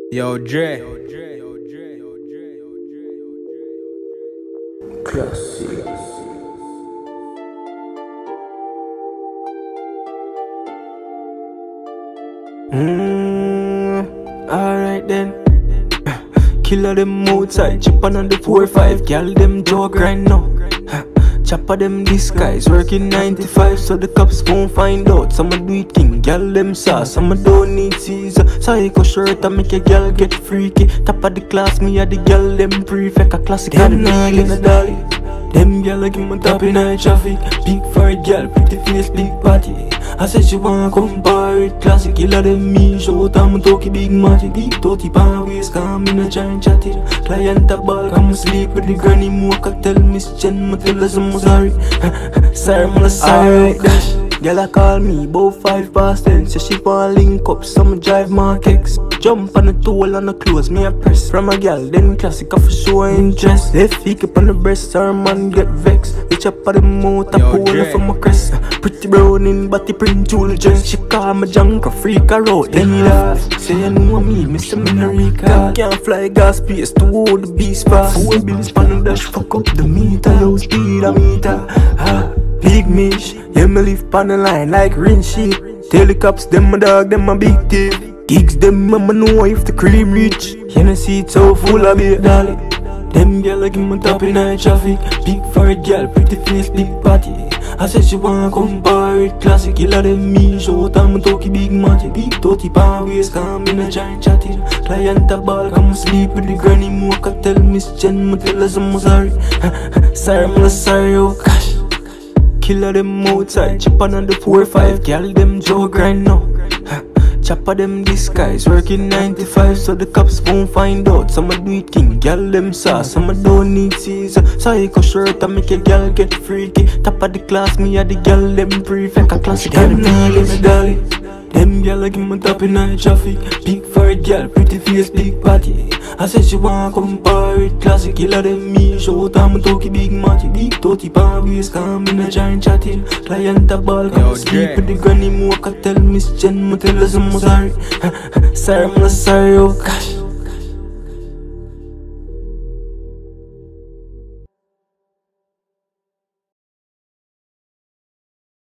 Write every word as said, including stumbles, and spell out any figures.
Yo, Dre. Kclasik. Mmm, alright then. Killer them outside, chippin' on the four five, gal them dog right now. Chopper them disguise, working nine to five, so the cops won't find out. Some do it king, gal them sauce, some don't need Caesar. Psycho shirt, I make a gal get freaky. Top of the class, me a the gal them prefect. Kclasik and the in a Dolly. Them gal like him on top in the traffic. Big for a gal, pretty face, big party. I said she wanna compare it, Kclasik. Killer them me, show time talky big magic. Big thirty pound waist, come in a giant chatty. Client a ball, come sleep with the granny. More tell Miss Jen, me tell her some sorry. Sorry, man, sorry. Dash. Girl I call me, about five past ten. Say she wanna link up, some drive Mark X. Jump on the tool on the clothes, me a press. From a girl, then Kclasik off show interest. Left feet up on the breast, her man get vexed. We chop on the mouth, a pull from a crest. Pretty brown in body print, jewel dress. She call me junk, a freak her out. Then he laugh, say you know me, Mister Minerica. Can't fly gas space to hold the beast pass. Four bills pan the dash, fuck up the meter. Yo, speed a meter. Ah. Big Mish, yeah me live pan the line like ring sheet. Tell the cops, them my dog, them my big thief. Gigs them, I'ma know if the cream rich. You know see it so full of big Dolly. Them girl like him on top in the traffic. Big for a girl, pretty face, big party. I said she wanna compare it, Kclasik. Killer them me, show time talky big magic. Big thirty pound waist, come in a giant chatty. Client a ball, come sleep with the granny. More tell Miss Jen, me tell her some sorry. Sorry, man, sorry, oh gosh. Killer them outside, chippin' on the four five, gal them jog right now. Chopper them disguise, working nine to five, so the cops won't find out. Some do it king, gal them sauce, some don't need Caesar. Psycho shirt, I make a gal get freaky. Top of the class, me a the gal them prefect. Kclasik and the in a Dolly. Them gal like him on top in the traffic. Big for a gal, pretty face, big party. I said she wanna compare it, Kclasik. Killer them me, show time talky big magic. Big thirty pound waist, come in a giant chatty. Client a ball, come sleep with the granny. More tell Miss Jen, me tell her some sorry. Sorry, man, sorry, oh gosh.